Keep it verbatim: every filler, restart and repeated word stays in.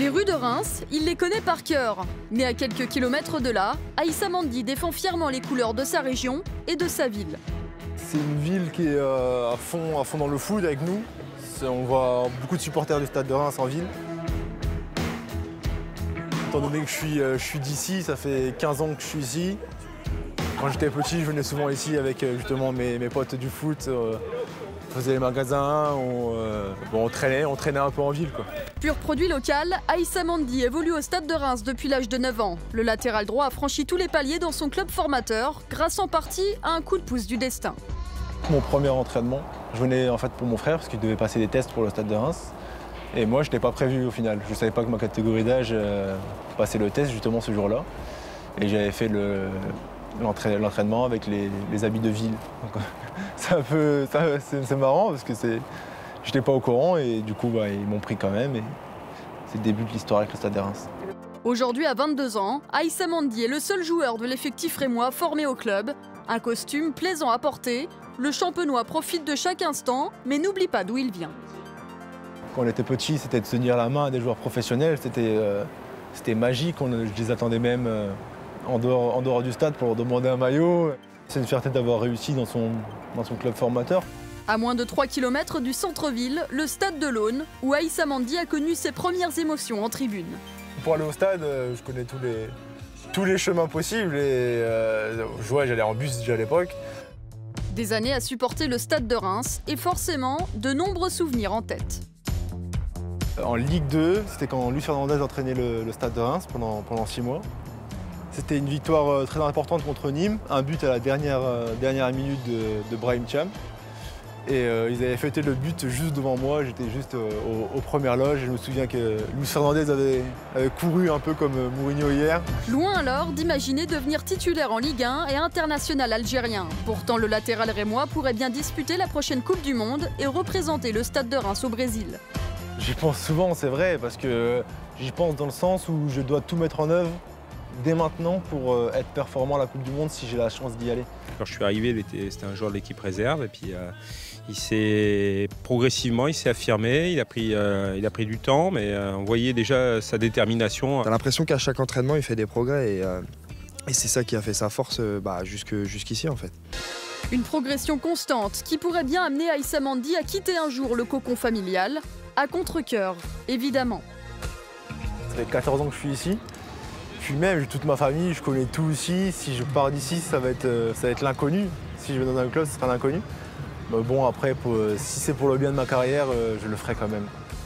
Les rues de Reims, il les connaît par cœur. Mais à quelques kilomètres de là, Aïssa Mandi défend fièrement les couleurs de sa région et de sa ville. C'est une ville qui est euh, à, fond, à fond dans le foot avec nous. On voit beaucoup de supporters du Stade de Reims en ville. Étant donné que je suis, euh, je suis d'ici, ça fait quinze ans que je suis ici. Quand j'étais petit, je venais souvent ici avec euh, justement mes, mes potes du foot. Euh, on faisait les magasins, on, euh, bon, on, traînait, on traînait un peu en ville, quoi. Pur produit local, Aïssa Mandi évolue au Stade de Reims depuis l'âge de neuf ans. Le latéral droit a franchi tous les paliers dans son club formateur, grâce en partie à un coup de pouce du destin. Mon premier entraînement, je venais en fait pour mon frère parce qu'il devait passer des tests pour le Stade de Reims. Et moi, je n'étais pas prévu au final. Je ne savais pas que ma catégorie d'âge euh, passait le test justement ce jour-là. Et j'avais fait l'entraînement avec les, les habits de ville. C'est un peu, c'est marrant parce que je n'étais pas au courant et du coup, bah, ils m'ont pris quand même. Et c'est le début de l'histoire avec le Stade de Reims. Aujourd'hui, à vingt-deux ans, Aïssa Mandi est le seul joueur de l'effectif rémois formé au club. Un costume plaisant à porter, le champenois profite de chaque instant, mais n'oublie pas d'où il vient. Quand on était petit, c'était de se tenir la main à des joueurs professionnels, c'était euh, magique, on, je les attendais même euh, en, dehors, en dehors du stade pour leur demander un maillot. C'est une fierté d'avoir réussi dans son, dans son club formateur. À moins de trois kilomètres du centre-ville, le stade de l'Aune, où Aïssa Mandi a connu ses premières émotions en tribune. Pour aller au stade, je connais tous les, tous les chemins possibles et euh, ouais, j'allais en bus déjà à l'époque. Des années à supporter le Stade de Reims et forcément de nombreux souvenirs en tête. En Ligue deux, c'était quand Luis Fernandez entraînait le, le Stade de Reims pendant, pendant six mois. C'était une victoire très importante contre Nîmes, un but à la dernière, dernière minute de, de Brahim Thiam. Et euh, ils avaient fêté le but juste devant moi, j'étais juste euh, aux, aux premières loges. Je me souviens que Luis Fernandez avait, avait couru un peu comme Mourinho hier. Loin alors d'imaginer devenir titulaire en Ligue un et international algérien. Pourtant, le latéral rémois pourrait bien disputer la prochaine Coupe du Monde et représenter le Stade de Reims au Brésil. J'y pense souvent, c'est vrai, parce que j'y pense dans le sens où je dois tout mettre en œuvre dès maintenant pour euh, être performant à la Coupe du Monde si j'ai la chance d'y aller. Quand je suis arrivé, c'était un joueur de l'équipe réserve et puis euh, il s'est progressivement, il s'est affirmé, il a pris, euh, il a pris du temps, mais euh, on voyait déjà sa détermination. On a l'impression qu'à chaque entraînement, il fait des progrès et, euh, et c'est ça qui a fait sa force euh, bah, jusque, jusqu'ici en fait. Une progression constante qui pourrait bien amener Aïssa Mandi à quitter un jour le cocon familial, à contre-cœur, évidemment. Ça fait quatorze ans que je suis ici. Puis même, j'ai toute ma famille, je connais tout ici. Si je pars d'ici, ça va être, ça va être l'inconnu. Si je vais dans un club, ce sera l'inconnu. Mais bon, après, pour, si c'est pour le bien de ma carrière, je le ferai quand même.